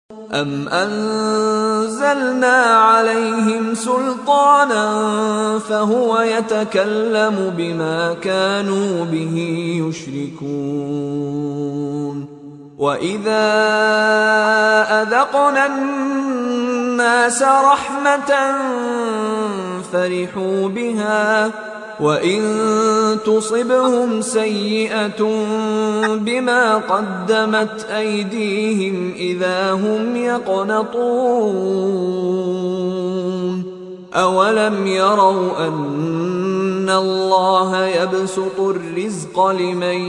أَمْ أَنزَلْنَا عَلَيْهِمْ سُلْطَانًا فَهُوَ يَتَكَلَّمُ بِمَا كَانُوا بِهِ يُشْرِكُونَ وَإِذَا أَذَقْنَا النَّاسَ رَحْمَةً فَرِحُوا بِهَا وَإِن تُصِبْهُمْ سَيِّئَةٌ بِمَا قَدَّمَتْ أَيْدِيهِمْ إِذَا هُمْ يَقْنَطُونَ أَوَلَمْ يَرَوْا أَنَّ اللَّهَ يَبْسُطُ الرِّزْقَ لِمَن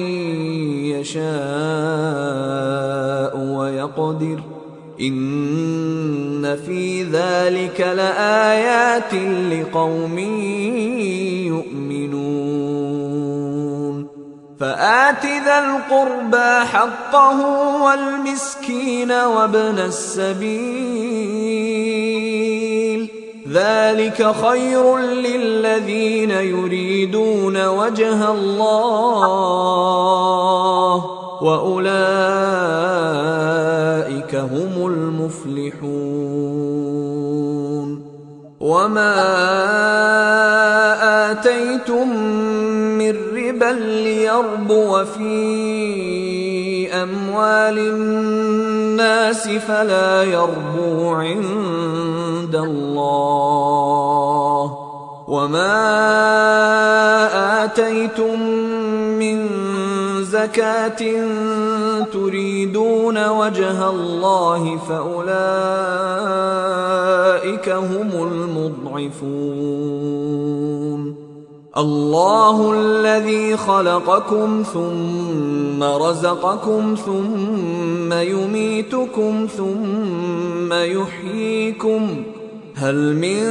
يَشَاءُ وَيَقْدِرُ إِنَّ فِي ذَلِكَ لَآيَاتٍ لِقَوْمٍ يُؤْمِنُونَ فَآتِ ذَا الْقُرْبَى حَقَّهُ وَالْمِسْكِينَ وَابْنَ السَّبِيلِ ذَلِكَ خَيْرٌ لِّلَّذِينَ يُرِيدُونَ وَجْهَ اللَّهِ وَأُولَئِكَ هُمُ الْمُفْلِحُونَ وَمَا آتَيْتُم مِّن رِّبًا لِّيَرْبُوَ فِي أَمْوَالِ النَّاسِ فَلَا يَرْبُو عِندَ اللَّهِ وَمَا آتَيْتُم مِّن زَكَاةٍ تُرِيدُونَ وَجْهَ اللَّهِ فَأُولَئِكَ هُمُ الْمُضْعِفُونَ اللَّهُ الَّذِي خَلَقَكُمْ ثُمَّ رَزَقَكُمْ ثُمَّ يُمِيتُكُمْ ثُمَّ يُحْيِيكُمْ هَلْ مِن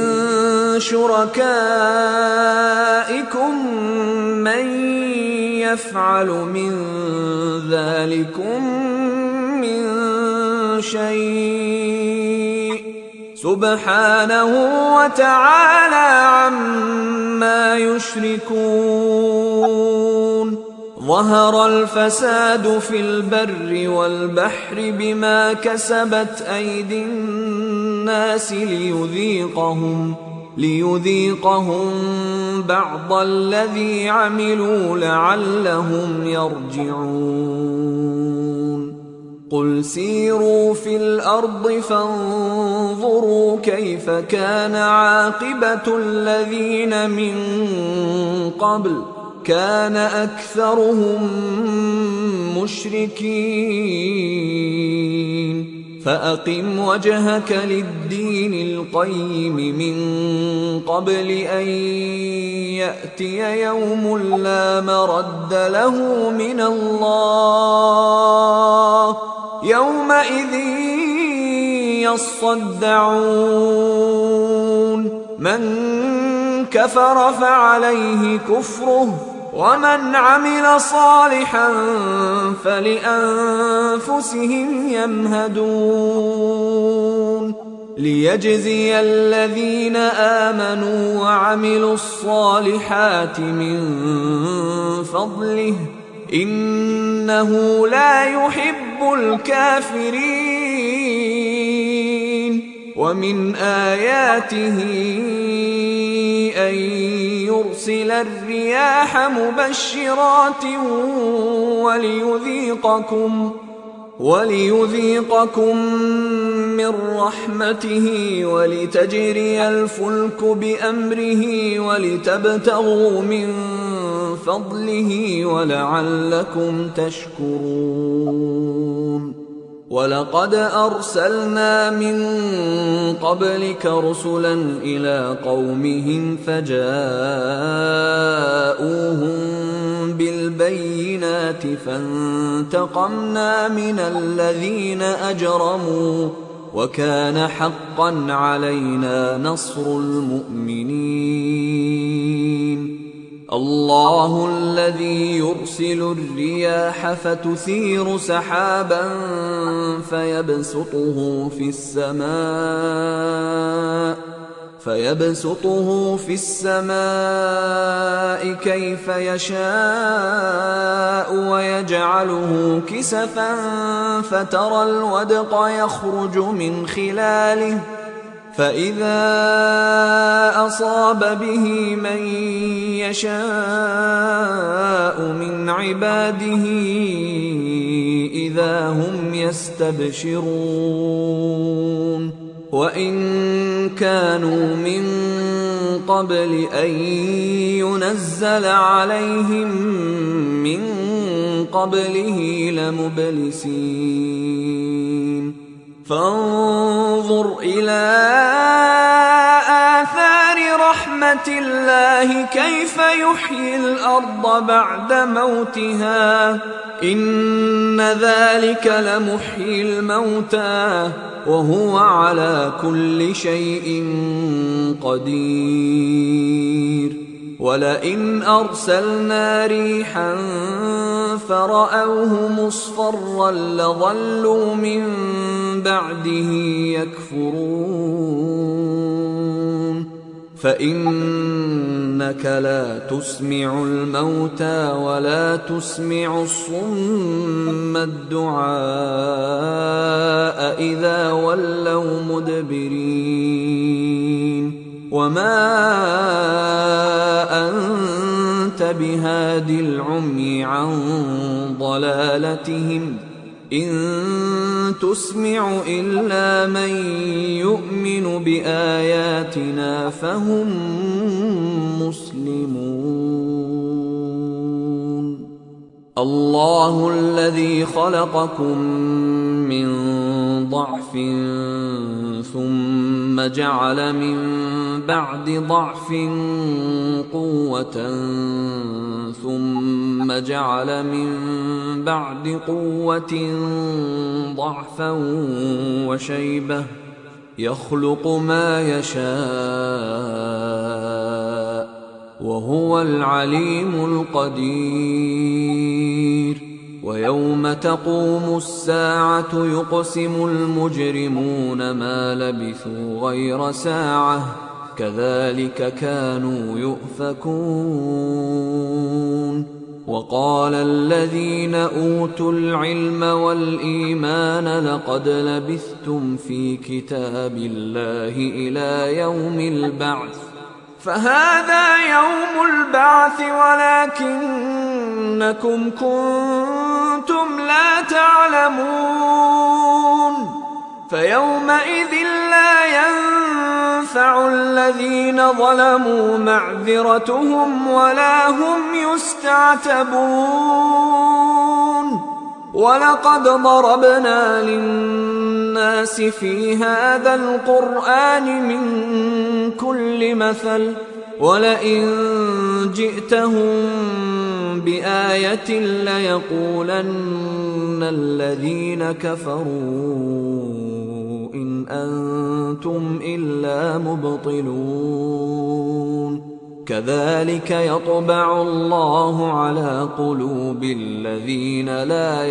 شُرَكَائِكُم مَّن يَفْعَلُ مِن ذَلِكُم مِّن شَيْءٍ سُبْحَانَهُ وَتَعَالَىٰ عَمَّا يُشْرِكُونَ ظَهَرَ الْفَسَادُ فِي الْبَرِّ وَالْبَحْرِ بِمَا كَسَبَتْ أَيْدِي النَّاسِ لِيُذِيقَهُم بَعْضَ الَّذِي عَمِلُوا لَعَلَّهُمْ يَرْجِعُونَ قُلْ سِيرُوا فِي الْأَرْضِ فَانظُرُوا كَيْفَ كَانَ عَاقِبَةُ الَّذِينَ مِن قَبْلُ كَانَ أَكْثَرُهُم مُّشْرِكِينَ فَأَقِمْ وَجْهَكَ لِلدِّينِ الْقَيِّمِ مِن قَبْلِ أَن يَأْتِيَ يَوْمٌ لَّا مَرَدَّ لَهُ مِنَ اللَّهِ يَوْمَئِذٍ يَصَّدَّعُونَ مَن كَفَرَ فَعَلَيْهِ كُفْرُهُ وَمَنْ عَمِلَ صَالِحًا فَلِأَنفُسِهِمْ يَمْهَدُونَ لِيَجْزِيَ الَّذِينَ آمَنُوا وَعَمِلُوا الصَّالِحَاتِ مِن فَضْلِهِ إِنَّهُ لَا يُحِبُّ الْكَافِرِينَ وَمِنْ آيَاتِهِ أَن يُرْسِلَ الرِّيَاحَ مُبَشِّرَاتٍ وَلِيُذِيقَكُم مِّن رَّحْمَتِهِ وَلِتَجْرِيَ الْفُلْكُ بِأَمْرِهِ وَلِتَبْتَغُوا مِن فَضْلِهِ وَلَعَلَّكُمْ تَشْكُرُونَ وَلَقَدْ أَرْسَلْنَا مِن قَبْلِكَ رُسُلًا إِلَىٰ قَوْمِهِمْ فَجَاءُوهُم بِالْبَيِّنَاتِ فَانتَقَمْنَا مِنَ الَّذِينَ أَجْرَمُوا وَكَانَ حَقًّا عَلَيْنَا نَصْرُ الْمُؤْمِنِينَ اللَّهُ الَّذِي يُرْسِلُ الرِّيَاحَ فَتُثِيرُ سَحَابًا فَيَبْسُطُهُ فِي السَّمَاءِ فيبسطه في السماء كيف يشاء ويجعله كسفا فترى الودق يخرج من خلاله فإذا أصاب به من يشاء من عباده إذا هم يستبشرون وإن كانوا من قبل أن ينزل عليهم من قبله لمبلسين فانظر إلى آثار رحمة الله كيف يحيي الأرض بعد موتها إن ذلك لمحيي الموتى وهو على كل شيء قدير ولئن أرسلنا ريحا فرأوه مصفرا لظلوا من بعده يكفرون فإنك لا تسمع الموتى ولا تسمع الصم الدعاء إذا ولوا مدبرين وما أنت بهاد العمي عن ضلالتهم إن تسمع إلا من يؤمن بآياتنا فهم مسلمون الله الذي خلقكم من ضعف ثم جعل من بعد ضعف قوة ثم جعل من بعد قوة ضعفا وشيبة يخلق ما يشاء وهو العليم القدير ويوم تقوم الساعة يقسم المجرمون ما لبثوا غير ساعة كذلك كانوا يؤفكون وقال الذين أوتوا العلم والإيمان لقد لبثتم في كتاب الله إلى يوم البعث فهذا يوم البعث ولكنكم كنتم لا تعلمون فيومئذ لا ينفع الذين ظلموا معذرتهم ولا هم يستعتبون ولقد ضربنا للناس في هذا القرآن من كل مثل ولئن جئتهم بآية ليقولن الذين كفروا إن أنتم إلا مبطلون كذلك يطبع الله على قلوب الذين لا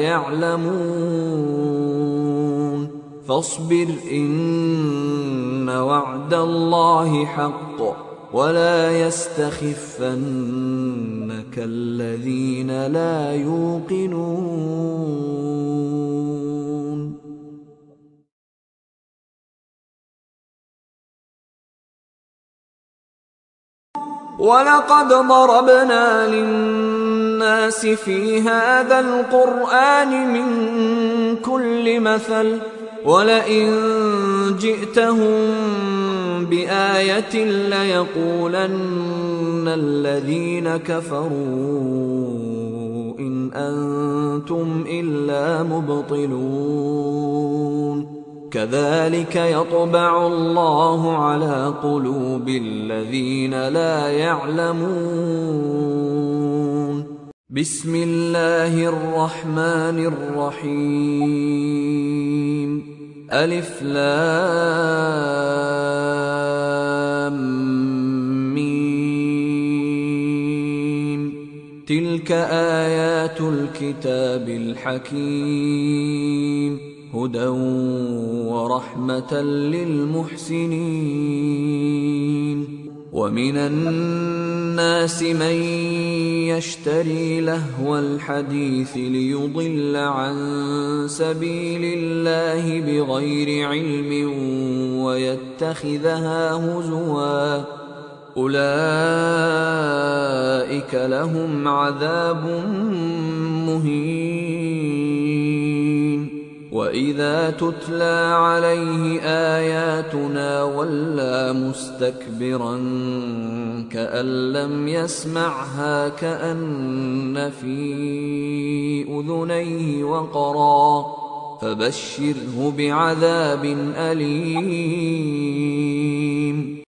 يعلمون فاصبر إن وعد الله حق ولا يستخفنك الذين لا يوقنون ولقد ضربنا للناس في هذا القرآن من كل مثل ولئن جئتهم بآية ليقولن الذين كفروا إن أنتم إلا مبطلون كذلك يطبع الله على قلوب الذين لا يعلمون بسم الله الرحمن الرحيم ألف لام ميم تلك آيات الكتاب الحكيم هدى ورحمة للمحسنين. ومن الناس من يشتري لهو الحديث ليضل عن سبيل الله بغير علم ويتخذها هزوا، أولئك لهم عذاب مهين. وإذا تتلى عليه آياتنا ولى مستكبرا كأن لم يسمعها كأن في أذنيه وقرا، فبشره بعذاب أليم.